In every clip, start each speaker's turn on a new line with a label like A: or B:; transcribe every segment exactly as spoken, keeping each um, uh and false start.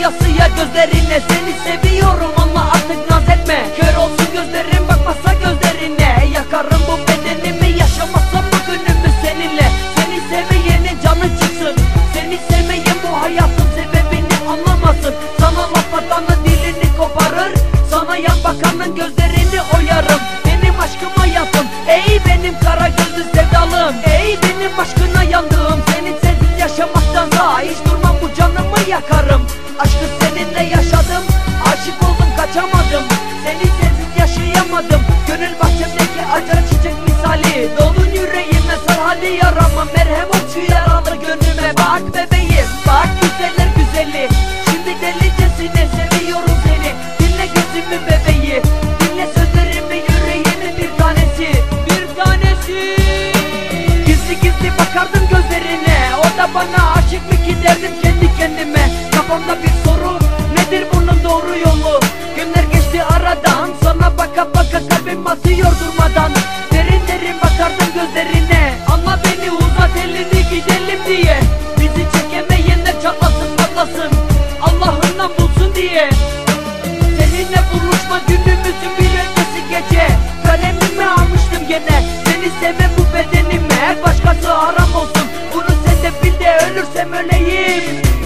A: Kıyasıya gözlerine seni seviyorum ama artık naz etme. Kör olsun gözlerim bakmazsa gözlerine. Yakarım bu bedenimi yaşamazsam bugünümü seninle. Seni sevmeyenin canı çıksın. Seni sevmeyen bu hayatın sebebini anlamasın. Sana laf atanın dilini koparır, sana yan bakanın gözlerini oyarım. Benim aşkıma yatın ey benim kara gözlü sevdalım. Ey benim aşkına yandığım, senin sensiz yaşamaktansa hiç durmam bu canımı yakarım. Aşkı seninle yaşadım, aşık oldum kaçamadım. Seni sensiz yaşayamadım. Gönül bahçemdeki açar çiçek misali. Dolun yüreğime sar hadi yarama, merhem ol şu yaralı gönlüme. Bak bebeğim bak güzeller güzeli, şimdi delicesine seviyorum seni. Dinle gözümü bebeği, dinle sözlerimi yüreğimin bir tanesi. Bir tanesi. Gizli gizli bakardım gözlerine, o da bana aşık mı ki derdim kendi kendime. Kafamda bir soru, nedir bunun doğru yolu? Günler geçti aradan, sana baka baka kalbim atıyor durmadan. Derin derin bakardım gözlerine, ama beni uzat elini gidelim diye. Bizi çekemeyenler çatlasın patlasın, Allah'ından bulsun diye. Seninle buluşma günümüzün bir öncesi gece. Kalemimi almıştım gene, seni sevmem bu bedenime. Her başkası haram olsun, bunu sen de bil de ölürsem öleyim.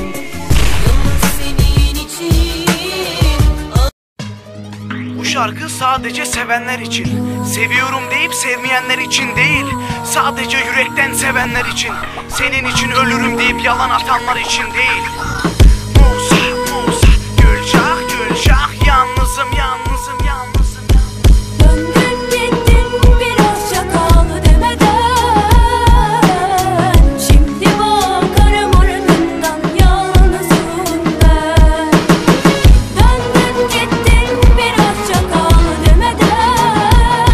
B: Bu şarkı sadece sevenler için, seviyorum deyip sevmeyenler için değil. Sadece yürekten sevenler için, senin için ölürüm deyip yalan atanlar için değil. Musa, Musa, Gülşah, Gülşah, yalnızım, yalnızım, yalnızım.
C: Döndün gittin biraz çakal demeden. Şimdi bakarım ardından yalnızım ben. Döndün gittin biraz çakal demeden.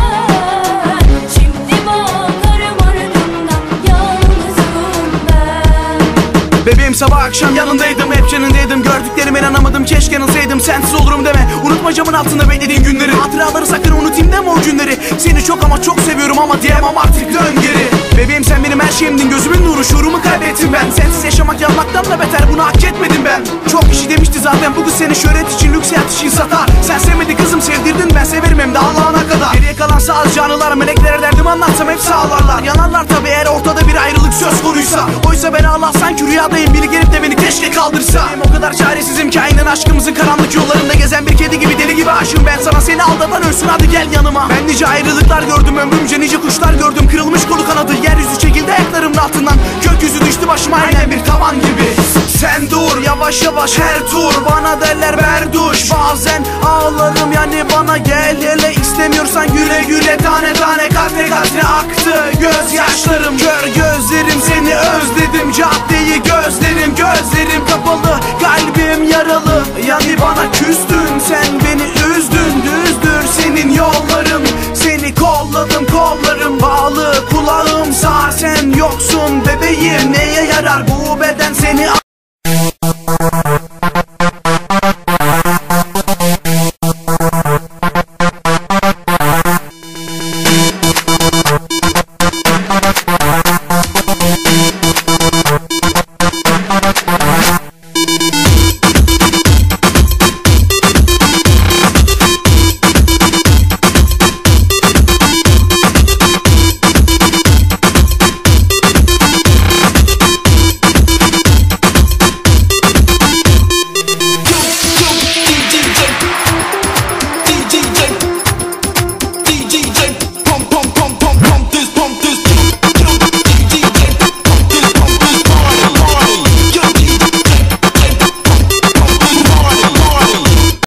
C: Şimdi bakarım ardından yalnızım ben.
B: Bebeğim sabah akşam yanındaydım, hep canındaydım. Gördüklerime inanamadım, keşke yanılsaydım. Sensiz olurum deme, unutma camın altında beklediğin günleri. Hatıraları sakın unutayım deme o günleri. Seni çok ama çok seviyorum ama diyemem artık dön geri. Bebeğim sen benim her şeyimdin, gözümün nuru, şuurumu kaybettim ben. Sensiz yaşamak yanmaktan da beter, bunu hak etmedim ben. Çok kişi demişti zaten bu kız seni şöhret için, lüks hayat için satar. Sen sevmedi kızım, sevdirdin, ben severim hem de Allah'ına kadar. Geriye kalan sağız canlılar, meleklere derdimi anlatsam hepsi ağlarlar. Yanarlar tabi eğer ortada bir ayrılık söz konuysa. Oysa ben Allah sanki rüyadayım, biri gelip de beni keşke kaldırsa. Benim o kadar çaresizim ki aynen aşkımızın karanlık yollarında gezen bir kedi gibi, deli gibi aşığım ben sana. Seni aldatan ölsün hadi gel yanıma. Ben nice ayrılıklar gördüm ömrümce, nice kuşlar gördüm kırılmış kolu kanadı. Yeryüzü çekildi ayaklarımın altından, gökyüzü düştü başıma aynen bir tavan gibi. Sen dur yavaş yavaş her tur, bana derler berduş. Bazen ağlarım yani bana gel hele, istemiyorsan güle güle. Tane tane katre katre aktı gözyaşlarım. Kör gözlerim seni özledim, caddeyi gözlerim. Gözlerim kapalı kalbim yaralı, yani bana küstün sen.